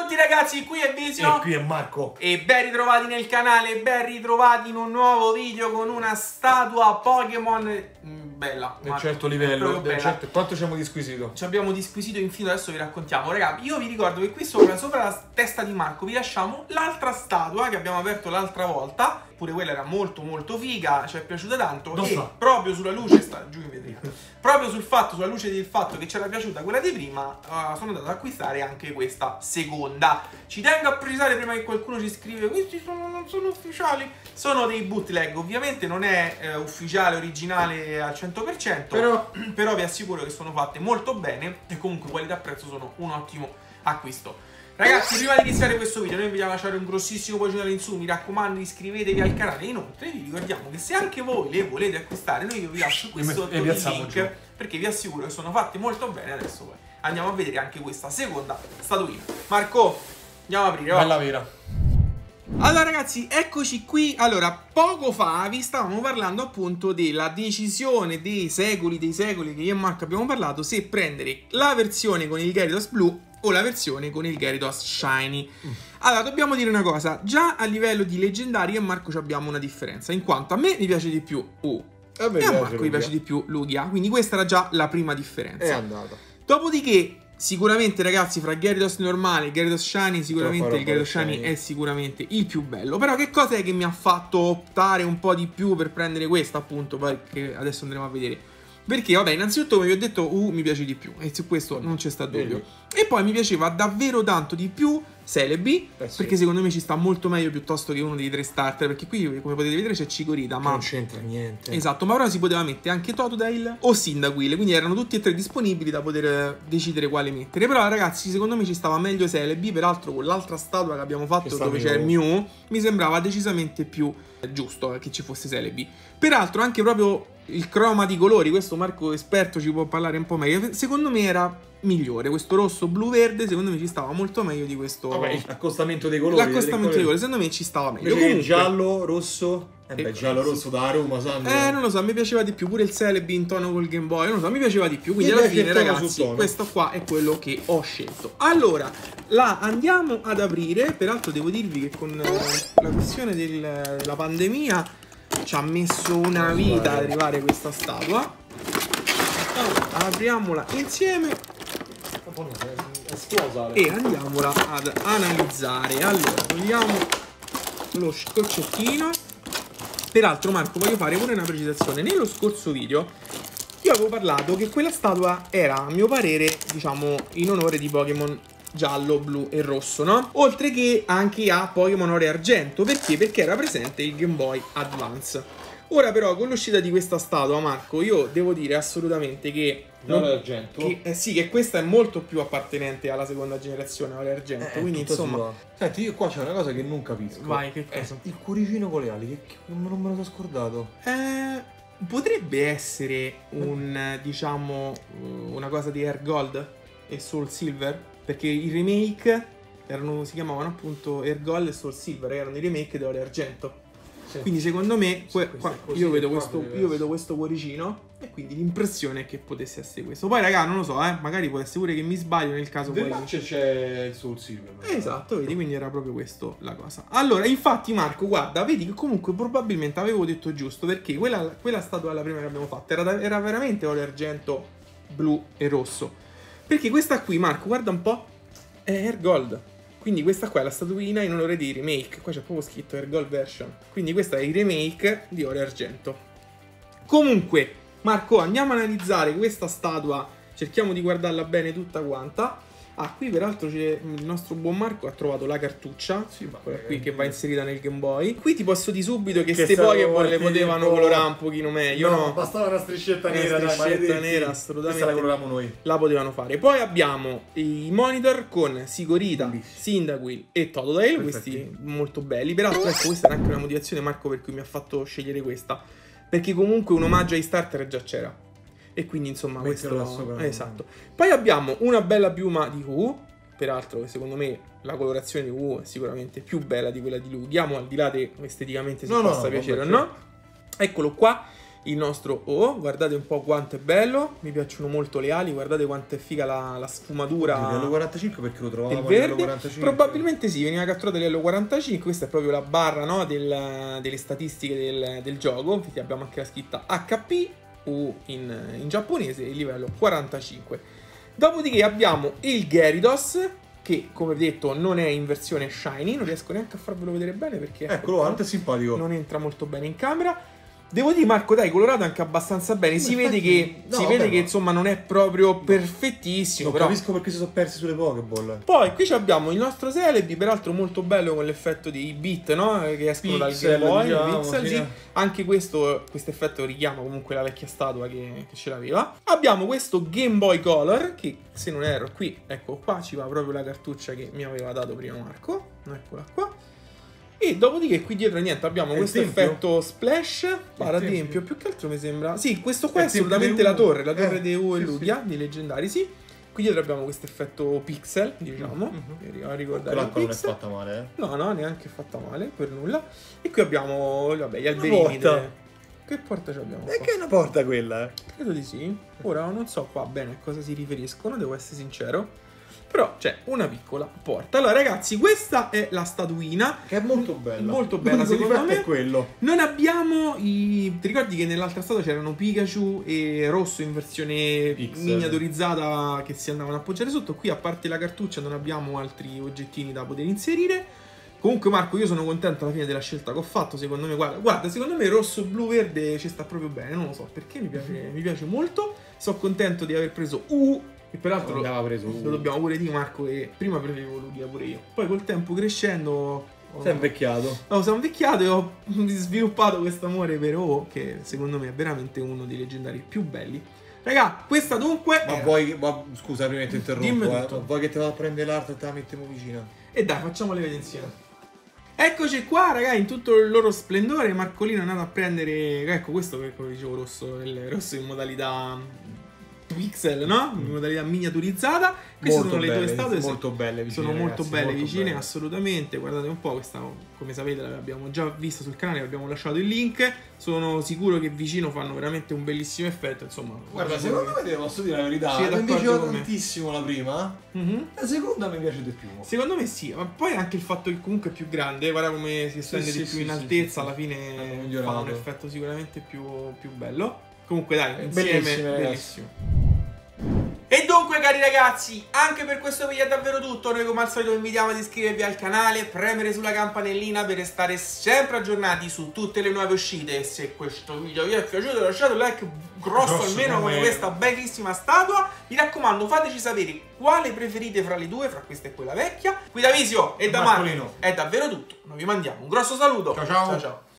tutti ragazzi, qui è Visio e qui è Marco e ben ritrovati nel canale, ben ritrovati in un nuovo video con una statua Pokémon bella, di un certo livello, bella. Quanto ci abbiamo disquisito? Ci abbiamo disquisito infine, adesso vi raccontiamo. Ragazzi, io vi ricordo che qui sopra la testa di Marco vi lasciamo l'altra statua che abbiamo aperto l'altra volta. Pure quella era molto figa, ci è piaciuta tanto. Proprio sulla luce, sta giù in vetrina, proprio sulla luce del fatto che ci era piaciuta quella di prima, sono andato ad acquistare anche questa seconda. Ci tengo a precisare prima che qualcuno ci scrive questi non sono ufficiali, sono dei bootleg, ovviamente non è ufficiale, originale al 100%, però vi assicuro che sono fatte molto bene e comunque qualità-prezzo sono un ottimo acquisto. Ragazzi, prima di iniziare questo video noi vi vogliamo lasciare un grossissimo pollice in su, mi raccomando iscrivetevi al canale. Inoltre vi ricordiamo che se anche voi le volete acquistare, noi vi lascio qui sotto il link, perché vi assicuro che sono fatte molto bene. Adesso poi andiamo a vedere anche questa seconda statuina. Marco, andiamo ad aprire. Bella vera. Allora ragazzi, eccoci qui. Allora, poco fa vi stavamo parlando appunto della decisione dei secoli che io e Marco abbiamo parlato, se prendere la versione con il Gyarados blu o la versione con il Gyarados Shiny. Allora, dobbiamo dire una cosa, già a livello di leggendari io e Marco abbiamo una differenza, in quanto a me mi piace di più e a Marco mi piace di più Lugia, quindi questa era già la prima differenza. È andata. Dopodiché, sicuramente ragazzi, fra Gyarados normale e Gyarados Shiny, sicuramente il Gyarados Shiny è sicuramente il più bello. Però che cosa è che mi ha fatto optare un po' di più per prendere questa, appunto, che adesso andremo a vedere? Perché, vabbè, innanzitutto come vi ho detto, mi piace di più, e su questo non c'è sta dubbio. E poi mi piaceva davvero tanto di più Celebi, perché secondo me ci sta molto meglio piuttosto che uno dei 3 starter, perché qui, come potete vedere, c'è Chikorita, ma non c'entra niente. Esatto, ma ora si poteva mettere anche Totodile o Cyndaquil, quindi erano tutti e tre disponibili da poter decidere quale mettere. Però ragazzi, secondo me ci stava meglio Celebi, peraltro con l'altra statua che abbiamo fatto dove c'è il Mew, mi sembrava decisamente più giusto che ci fosse Celebi. Peraltro anche proprio il croma di colori, questo Marco esperto ci può parlare un po' meglio, secondo me era migliore, questo rosso, blu, verde, secondo me ci stava molto meglio di questo. Vabbè, l'accostamento dei colori. L'accostamento dei colori, secondo me ci stava meglio. Comunque, giallo, rosso. Giallo, rosso da Roma, Sandro. Non lo so, mi piaceva di più, pure il Celebi in tono col Game Boy, non lo so, mi piaceva di più, quindi alla fine ragazzi, questo qua è quello che ho scelto. Allora, la andiamo ad aprire, peraltro devo dirvi che con la questione della pandemia ci ha messo una vita ad arrivare questa statua. Allora, apriamola insieme e andiamola ad analizzare. Allora, togliamo lo scoccettino. Peraltro Marco, voglio fare pure una precisazione. Nello scorso video io avevo parlato che quella statua era, a mio parere, diciamo, in onore di Pokémon giallo, blu e rosso, no? Oltre che anche a Pokémon oro e argento. Perché? Perché era presente il Game Boy Advance. Ora però con l'uscita di questa statua, Marco, io devo dire assolutamente che sì, che questa è molto più appartenente alla seconda generazione oro e argento, quindi insomma. Senti, io qua c'è una cosa che non capisco. Vai, che cosa? Il cuoricino con le ali, che non me lo sono scordato. Potrebbe essere diciamo, una cosa di Air Gold e Soul Silver, perché i remake si chiamavano appunto Air Gold e Soul Silver, erano i remake di oro e argento. Quindi secondo me io vedo questo cuoricino e quindi l'impressione è che potesse essere questo. Poi raga, non lo so, magari può essere pure che mi sbaglio nel caso poi c'è il Soul Silver. Esatto, vedi, quindi era proprio questo la cosa. Allora, infatti Marco, guarda, vedi che comunque probabilmente avevo detto giusto, perché quella statua, la prima che abbiamo fatto, era veramente oro e argento, blu e rosso. Perché questa qui, Marco, guarda un po', è Air Gold. Quindi questa qua è la statuina in onore dei remake. Qua c'è proprio scritto Air Gold version. Quindi questa è il remake di oro e argento. Comunque, Marco, andiamo a analizzare questa statua. Cerchiamo di guardarla bene tutta quanta. Qui peraltro c'è il nostro buon Marco ha trovato la cartuccia, quella qui che va inserita nel Game Boy. Qui ti posso dire subito che queste Pokémon le potevano colorare un pochino meglio, no? Bastava una striscetta nera, nera, assolutamente. Questa la coloriamo noi. La potevano fare. Poi abbiamo i monitor con Chikorita, Cyndaquil e Totodile, questi molto belli. Peraltro ecco, questa è anche una motivazione, Marco, per cui mi ha fatto scegliere questa, perché comunque un omaggio ai starter già c'era. E quindi insomma questo esatto. Poi abbiamo una bella piuma di Hu. Peraltro secondo me la colorazione di Hu è sicuramente più bella di quella di Lugia, al di là di esteticamente se possa piacere o no. Eccolo qua. il nostro O, guardate un po' quanto è bello, mi piacciono molto le ali, guardate quanto è figa la sfumatura. Livello 45 perché lo trovavamo del verde. 45. Probabilmente sì, veniva catturato a livello 45, questa è proprio la barra, no, delle statistiche del gioco, infatti abbiamo anche la scritta HP o in giapponese, il livello 45. Dopodiché abbiamo il Gyarados, che come detto non è in versione shiny, non riesco neanche a farvelo vedere bene perché eccolo, è simpatico, non entra molto bene in camera. Devo dire, Marco, dai, colorato anche abbastanza bene. Si vede che insomma non è proprio perfettissimo. Non capisco perché si sono persi sulle Pokéball. Poi qui abbiamo il nostro Celebi, peraltro molto bello con l'effetto dei bit, no? Che escono dal Game Boy, pixel, sì. Anche questo effetto richiama comunque la vecchia statua che ce l'aveva. Abbiamo questo Game Boy Color, che se non erro qui, ecco qua, ci va proprio la cartuccia che mi aveva dato prima Marco. Eccola qua. E dopodiché qui dietro niente, abbiamo questo effetto splash, ad esempio, più che altro mi sembra. Sì, questo qua è assolutamente la torre di U e Lugia, di leggendari, sì. Qui dietro abbiamo questo effetto pixel, diciamo, a ricordare il pixel. Non è fatta male, eh? No, neanche fatta male, per nulla. E qui abbiamo, vabbè, gli alberini. Che porta abbiamo? E che è una porta quella? Credo di sì. Ora non so qua bene a cosa si riferiscono, devo essere sincero. Però c'è una piccola porta. Allora ragazzi, questa è la statuina, che è molto bella. Molto bella, secondo me. È quello. Non abbiamo Ti ricordi che nell'altra statua c'erano Pikachu e Rosso in versione miniaturizzata che si andavano a appoggiare sotto? Qui, a parte la cartuccia, non abbiamo altri oggettini da poter inserire. Comunque Marco, io sono contento alla fine della scelta che ho fatto. Secondo me, guarda, secondo me rosso, blu, verde ci sta proprio bene. Non lo so perché, mi piace molto. Sono contento di aver preso e peraltro lo dobbiamo pure dire, Marco, che prima preferivo Lugia pure io. Poi col tempo crescendo sei invecchiato. Sono invecchiato e ho sviluppato questo amore per O, che secondo me è veramente uno dei leggendari più belli. Raga, questa dunque scusa, prima ti interrompo, vuoi che te vada a prendere l'arte e te la mettiamo vicina? E dai, facciamole vedere insieme. Eccoci qua, raga, in tutto il loro splendore. Marcolino è andato a prendere, ecco, questo che come dicevo, rosso in modalità pixel, no? In modalità miniaturizzata. Queste sono le due statue, molto belle vicine, sono molto belle vicine, assolutamente. Guardate un po', questa, come sapete, l'abbiamo già vista sul canale, abbiamo lasciato il link. Sono sicuro che vicino fanno veramente un bellissimo effetto, insomma. Guarda, secondo me, posso dire la verità, mi piaceva tantissimo la prima, la seconda mi piace di più. Secondo me sì, ma poi anche il fatto che comunque è più grande, guarda come si estende di più in altezza, alla fine fa un effetto sicuramente più bello. Comunque dai, insieme bellissimo. E dunque cari ragazzi, anche per questo video è davvero tutto. Noi come al solito vi invitiamo ad iscrivervi al canale, premere sulla campanellina per restare sempre aggiornati su tutte le nuove uscite. E se questo video vi è piaciuto lasciate un like grosso almeno come questa bellissima statua. Mi raccomando, fateci sapere quale preferite fra le due, fra questa e quella vecchia. Qui da Visio e da Marco è davvero tutto. Noi vi mandiamo un grosso saluto. Ciao ciao. Ciao.